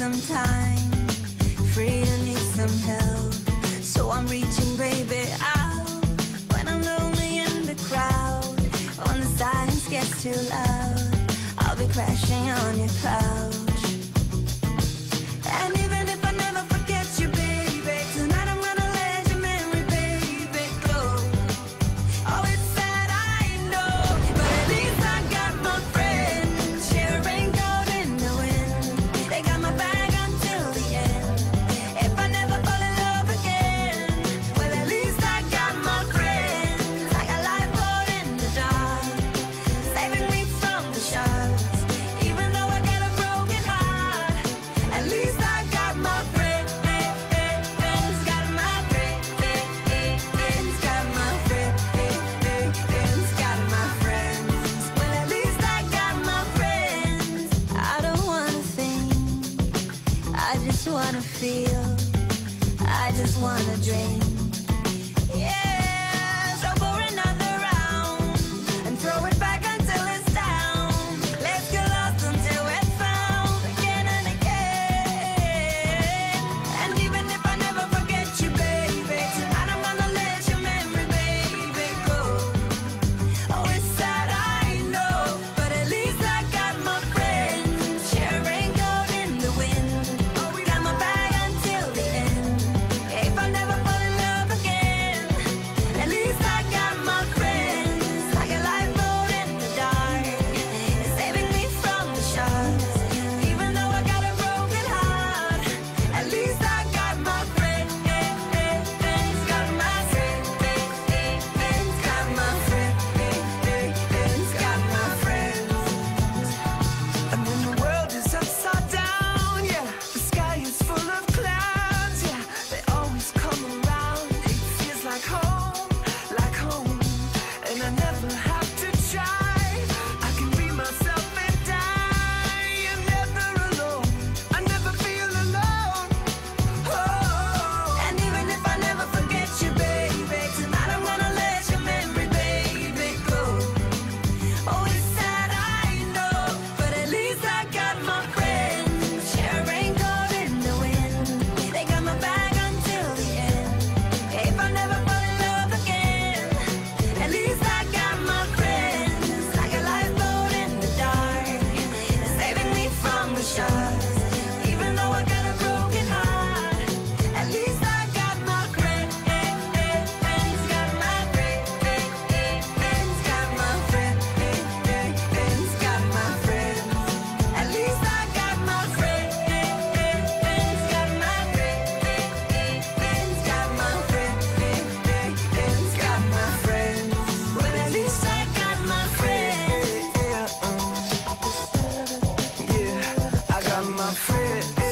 some time, free to need some help. So I'm reaching, baby, out when I'm lonely in the crowd. When the silence gets too loud, I'll be crashing on your couch. And even if I never forget you, baby, tonight I'm gonna let your memory, baby, go. Oh, it's sad, I know, but at least I got my friends. Share a raincoat in the wind. They got my back until the end. If I never fall in love again, well, at least I got my friends. Like a lifeboat in the dark, saving me from the sharks. Even though I got a broken heart, at least I got my friends. Got my friends. Got my friends. Got my friends. Well, at least I got my friends. I don't wanna think, I just wanna feel, I just wanna drink. Yeah, so pour another round and throw it back until it's down. Let's get lost until we're found again and again. And even if I never forget you, baby, tonight I'm gonna let your memory, baby, go. Oh, it's sad, I know, but at least I got my friends. Share a raincoat in the wind. Oh, we got my back until the end. If I never fall in love again, at least I got my friends. Like a lifeboat in the dark, saving me from the sharks. Even though I got a broken heart, at least I got my friends. Got my friends. Got my friends. Got my friends. And when the world is upside down, yeah, the sky is full of clouds, yeah, they always come around. It feels like home, and I never have to try. I can be myself and die. I'm never alone, I never feel alone. Oh, and even if I never forget you, baby, tonight I'm gonna let your memory, baby, go. Oh, it's sad, I know, but at least I got my friends. Share a raincoat in the wind. They got my back until the end. If I never fall in love again, at least I got my friends. Like a lifeboat in the dark, saving me from the sharks. Even though I got a broken heart, at least I got my friends. Got my friends. Got my friends. Got my friends. At least I got my friends. Got my friends. Got my friends. Got my friends. Well, at least I got my friends. Yeah, I got my friends.